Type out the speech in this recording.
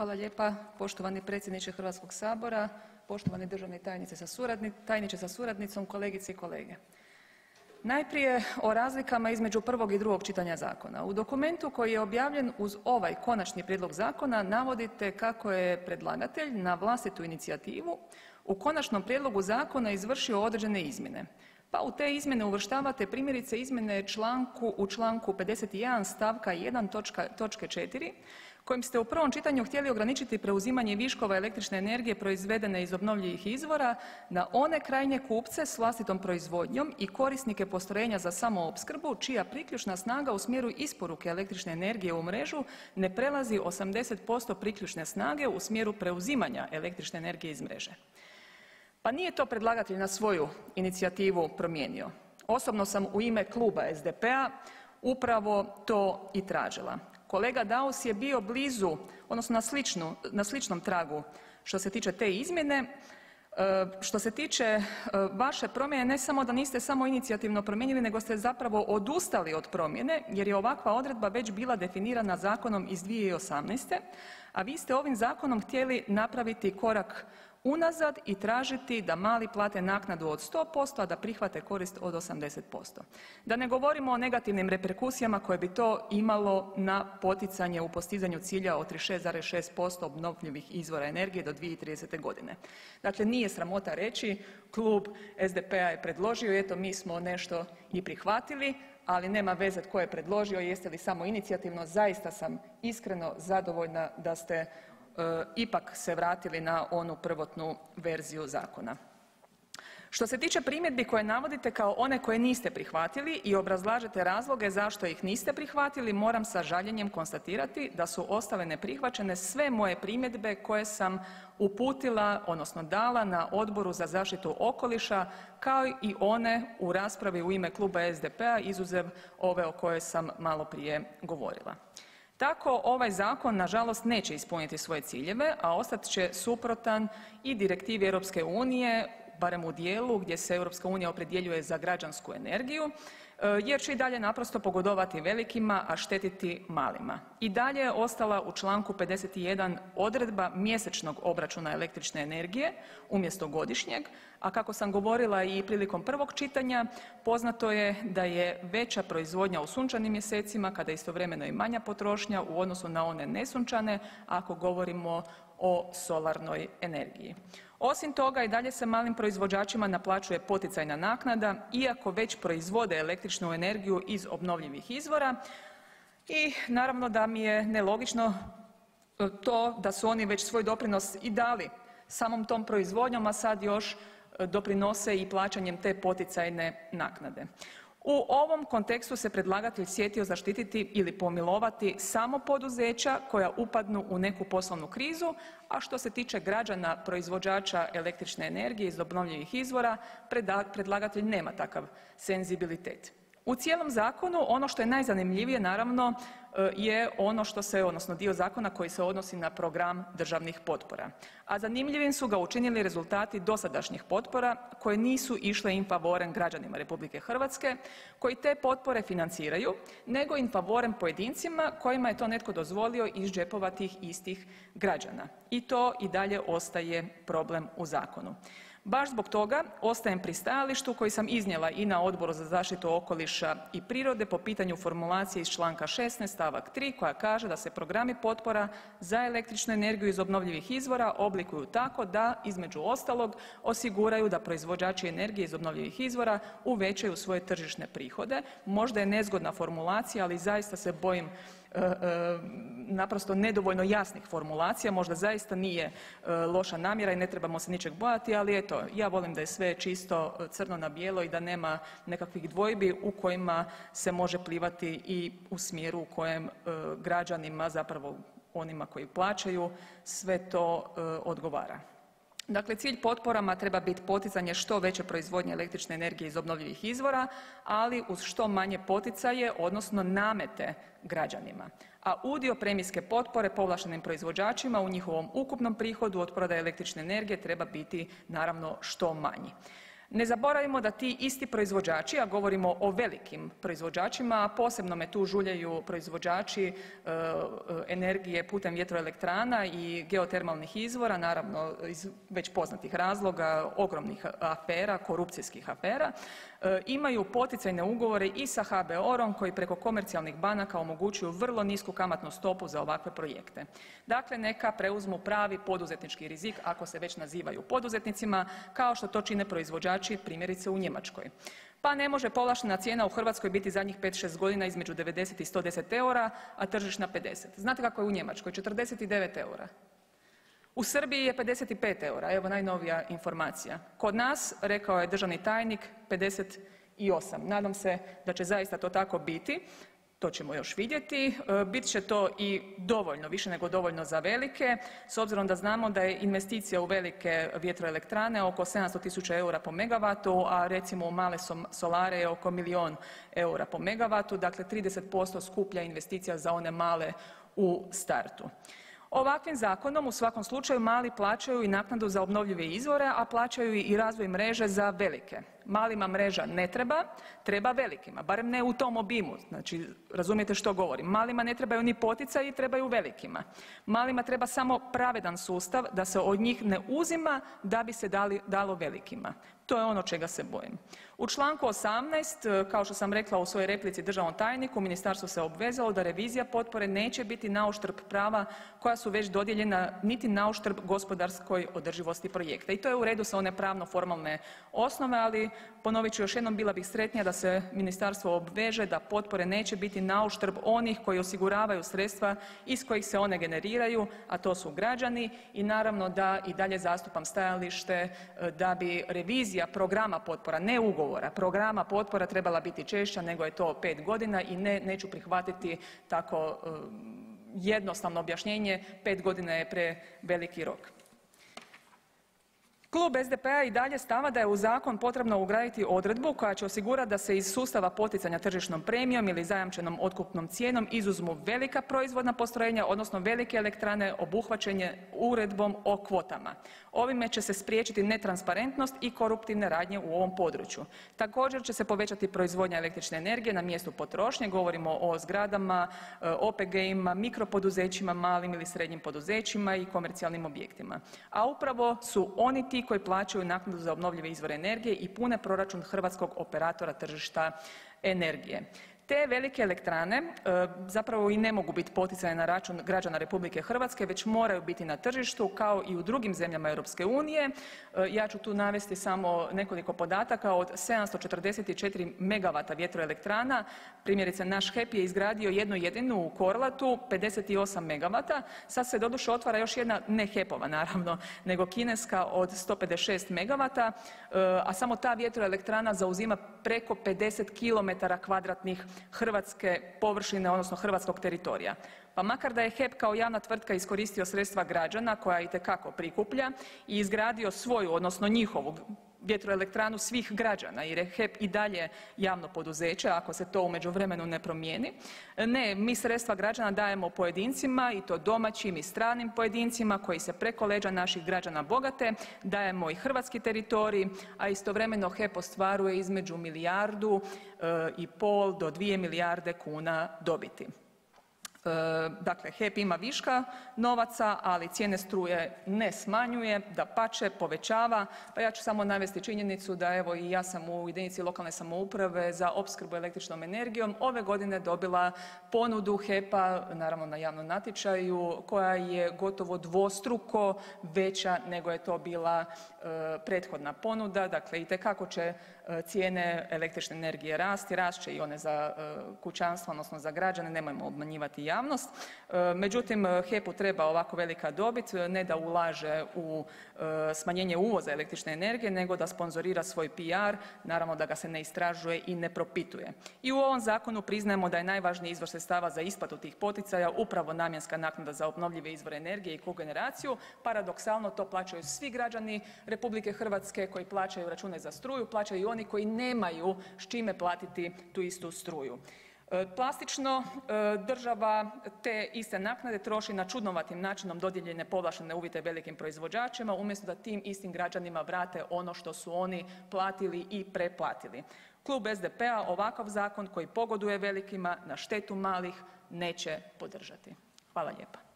Hvala lijepa poštovani predsjedniče Hrvatskog sabora, poštovani državni tajniče sa suradnicom, kolegice i kolege. Najprije o razlikama između prvog i drugog čitanja zakona. U dokumentu koji je objavljen uz ovaj konačni prijedlog zakona navodite kako je predlagatelj na vlastitu inicijativu u konačnom prijedlogu zakona izvršio određene izmjene, pa u te izmjene uvrštavate primjerice izmjene u članku 51. stavka 1. točke 4. kojim ste u prvom čitanju htjeli ograničiti preuzimanje viškova električne energije proizvedene iz obnovljivih izvora na one krajnje kupce s vlastitom proizvodnjom i korisnike postrojenja za samoopskrbu čija priključna snaga u smjeru isporuke električne energije u mrežu ne prelazi 80% priključne snage u smjeru preuzimanja električne energije iz mreže. Pa nije to predlagatelj na svoju inicijativu promijenio. Osobno sam u ime kluba SDP-a upravo to i tražila. Kolega Daus je bio blizu, odnosno na sličnom tragu što se tiče te izmjene. Što se tiče vaše promjene, ne samo da niste samoinicijativno promijenili, nego ste zapravo odustali od promjene jer je ovakva odredba već bila definirana zakonom iz 2018., a vi ste ovim zakonom htjeli napraviti korak unazad i tražiti da mali plate naknadu od 100%, a da prihvate korist od 80%. Da ne govorimo o negativnim reperkusijama koje bi to imalo na poticanje u postizanju cilja od 36,6% obnovljivih izvora energije do 2030. godine. Dakle, nije sramota reći, klub SDP-a je predložio i eto mi smo nešto i prihvatili, ali nema veze tko je predložio, jeste li samoinicijativno, zaista sam iskreno zadovoljna da ste ipak se vratili na onu prvotnu verziju zakona. Što se tiče primjedbi koje navodite kao one koje niste prihvatili i obrazlažete razloge zašto ih niste prihvatili, moram sa žaljenjem konstatirati da su ostale neprihvaćene sve moje primjedbe koje sam uputila odnosno dala na Odboru za zaštitu okoliša, kao i one u raspravi u ime kluba SDP-a izuzev ove o kojoj sam maloprije govorila. Tako ovaj zakon nažalost neće ispuniti svoje ciljeve, a ostat će suprotan i direktivi Europske unije, barem u dijelu gdje se Europska unija opredjeljuje za građansku energiju, jer će i dalje naprosto pogodovati velikima, a štetiti malima. I dalje je ostala u članku 51. odredba mjesečnog obračuna električne energije umjesto godišnjeg, a kako sam govorila i prilikom prvog čitanja, poznato je da je veća proizvodnja u sunčanim mjesecima kada je istovremeno i manja potrošnja u odnosu na one nesunčane ako govorimo o solarnoj energiji. Osim toga i dalje se malim proizvođačima naplaćuje poticajna naknada iako već proizvode električnu energiju iz obnovljivih izvora i naravno da mi je nelogično to da su oni već svoj doprinos i dali samom tom proizvodnjom, a sad još doprinose i plaćanjem te poticajne naknade. U ovom kontekstu se predlagatelj sjetio zaštititi ili pomilovati samo poduzeća koja upadnu u neku poslovnu krizu, a što se tiče građana proizvođača električne energije iz obnovljivih izvora predlagatelj nema takav senzibilitet. U cijelom zakonu ono što je najzanimljivije naravno je ono što se, odnosno dio zakona koji se odnosi na program državnih potpora, a zanimljivim su ga učinili rezultati dosadašnjih potpora koje nisu išle in favorem građanima RH koji te potpore financiraju, nego in favorem pojedincima kojima je to netko dozvolio iz džepova tih istih građana. I to i dalje ostaje problem u zakonu. Baš zbog toga ostajem pri stajalištu koji sam iznijela i na Odboru za zaštitu okoliša i prirode po pitanju formulacije iz članka 16. stavak 3. koja kaže da se programi potpora za električnu energiju iz obnovljivih izvora oblikuju tako da između ostalog osiguraju da proizvođači energije iz obnovljivih izvora uvećaju svoje tržišne prihode. Možda je nezgodna formulacija, ali zaista se bojim naprosto nedovoljno jasnih formulacija, možda zaista nije loša namjera i ne trebamo se ničeg bojati, ali eto, ja volim da je sve čisto crno na bijelo i da nema nekakvih dvojbi u kojima se može plivati i u smjeru u kojem građanima, zapravo onima koji plaćaju, sve to odgovara. Dakle, cilj potporama treba biti poticanje što veće proizvodnje električne energije iz obnovljivih izvora, ali uz što manje poticaje, odnosno namete građanima. A udio premijske potpore povlaštenim proizvođačima u njihovom ukupnom prihodu od prodaje električne energije treba biti naravno što manji. Ne zaboravimo da ti isti proizvođači, a govorimo o velikim proizvođačima, a posebno me tu žuljaju proizvođači energije putem vjetroelektrana i geotermalnih izvora, naravno iz već poznatih razloga, ogromnih afera, korupcijskih afera, imaju poticajne ugovore i sa HBOR-om koji preko komercijalnih banaka omogućuju vrlo nisku kamatnu stopu za ovakve projekte. Dakle, neka preuzmu pravi poduzetnički rizik ako se već nazivaju poduzetnicima, kao što to čine proizvođači primjerice u Njemačkoj. Pa ne može povlaštena cijena u Hrvatskoj biti zadnjih 5-6 godina između 90 i 110 eura, a tržišna 50. Znate kako je u Njemačkoj? 49 eura. U Srbiji je 55 eura, evo najnovija informacija. Kod nas, rekao je državni tajnik, 58. Nadam se da će zaista to tako biti. To ćemo još vidjeti. Bit će to i dovoljno, više nego dovoljno za velike, s obzirom da znamo da je investicija u velike vjetroelektrane oko 700.000 eura po megavatu, a recimo u male solare je oko 1.000.000 eura po megavatu, dakle 30% skuplja investicija za one male u startu. Ovakvim zakonom u svakom slučaju mali plaćaju i naknadu za obnovljive izvore, a plaćaju i razvoj mreže za velike. Malima mreža ne treba, treba velikima, barem ne u tom obimu, znači razumijete što govorim. Malima ne trebaju ni poticaji, trebaju velikima. Malima treba samo pravedan sustav da se od njih ne uzima da bi se dalo velikima. To je ono čega se bojim. U članku 18. kao što sam rekla u svojoj replici državnom tajniku, ministarstvo se obvezalo da revizija potpore neće biti nauštrb prava koja su već dodijeljena niti nauštrb gospodarskoj održivosti projekta. I to je u redu sa one pravno formalne osnove, ali ponovit ću još jednom, bila bih sretnija da se ministarstvo obveže da potpore neće biti nauštrb onih koji osiguravaju sredstva iz kojih se one generiraju, a to su građani, i naravno da i dalje zastupam stajalište da bi revizija programa potpora, ne ugovora, programa potpora trebala biti češća nego je to 5 godina i neću prihvatiti tako jednostavno objašnjenje, 5 godina je preveliki rok. Klub SDP-a i dalje stava da je u zakon potrebno ugraditi odredbu koja će osigurati da se iz sustava poticanja tržišnom premijom ili zajamčenom otkupnom cijenom izuzmu velika proizvodna postrojenja, odnosno velike elektrane obuhvaćene uredbom o kvotama. Ovime će se spriječiti netransparentnost i koruptivne radnje u ovom području. Također će se povećati proizvodnja električne energije na mjestu potrošnje, govorimo o zgradama, OPG-ima, mikropoduzećima, malim ili srednjim poduzećima i komercijalnim objektima. A upravo su oni ti koji plaćaju naknadu za obnovljive izvore energije i pune proračun hrvatskog operatora tržišta energije. Te velike elektrane zapravo i ne mogu biti poticane na račun građana Republike Hrvatske, već moraju biti na tržištu kao i u drugim zemljama Europske unije. Ja ću tu navesti samo nekoliko podataka. Od 744 megavata vjetroelektrana, primjerice naš HEP je izgradio jednu jedinu u Korlatu, 58 megavata. Sad se doduše otvara još jedna, ne HEP-ova naravno, nego kineska od 156 megavata, a samo ta vjetroelektrana zauzima preko 50 kilometara kvadratnih hrvatske površine, odnosno hrvatskog teritorija. Pa makar da je HEP kao javna tvrtka iskoristio sredstva građana koja itekako prikuplja i izgradio svoju, odnosno njihovu vjetroelektranu svih građana, jer je HEP i dalje javno poduzeće ako se to u međuvremenu ne promijeni. Ne, mi sredstva građana dajemo pojedincima i to domaćim i stranim pojedincima koji se preko leđa naših građana bogate, dajemo i hrvatski teritorij, a istovremeno HEP ostvaruje između 1,5 milijardu do 2 milijarde kuna dobiti. Dakle, HEP ima viška novaca, ali cijene struje ne smanjuje, dapače povećava. Pa ja ću samo navesti činjenicu da evo i ja sam u jedinici lokalne samouprave za opskrbu električnom energijom ove godine dobila ponudu HEP-a, naravno na javnom natječaju, koja je gotovo dvostruko veća nego je to bila prethodna ponuda. Dakle, itekako će cijene električne energije rasti, rast će i one za kućanstva, odnosno za građane, nemojmo obmanjivati javnost. Međutim, HEP-u treba ovako velika dobit, ne da ulaže u smanjenje uvoza električne energije, nego da sponzorira svoj PR, naravno da ga se ne istražuje i ne propituje. I u ovom zakonu priznajemo da je najvažniji izvor sredstava za isplatu tih poticaja upravo namjenska naknada za obnovljive izvore energije i kogeneraciju. Paradoksalno to plaćaju svi građani Republike Hrvatske koji plaćaju račune za struju, plaćaju i oni koji nemaju s čime platiti tu istu struju. Plastično, država te iste naknade troši na čudnovatim načinom dodijeljene povlaštene uvjete velikim proizvođačima umjesto da tim istim građanima vrate ono što su oni platili i preplatili. Klub SDP-a ovakav zakon koji pogoduje velikima na štetu malih neće podržati. Hvala lijepa.